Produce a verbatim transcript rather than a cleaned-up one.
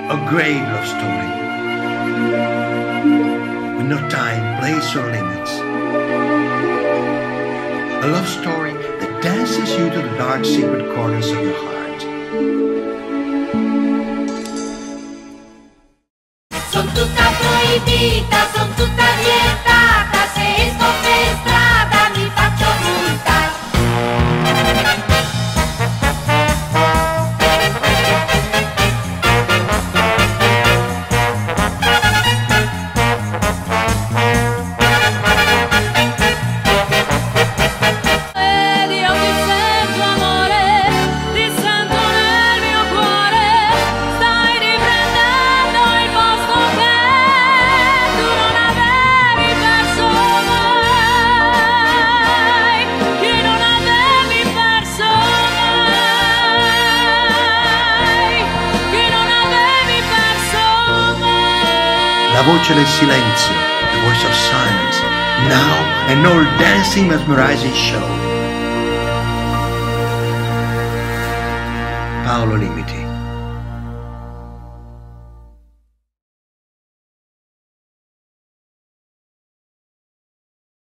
A great love story, with no time, place or limits. A love story that dances you to the dark secret corners of your heart. Son tutta proibita, son tutta vietata, se esco per strada mi faccio multare. La voce del silenzio, the voice of silence, now an all dancing, mesmerizing show. Paolo Limiti.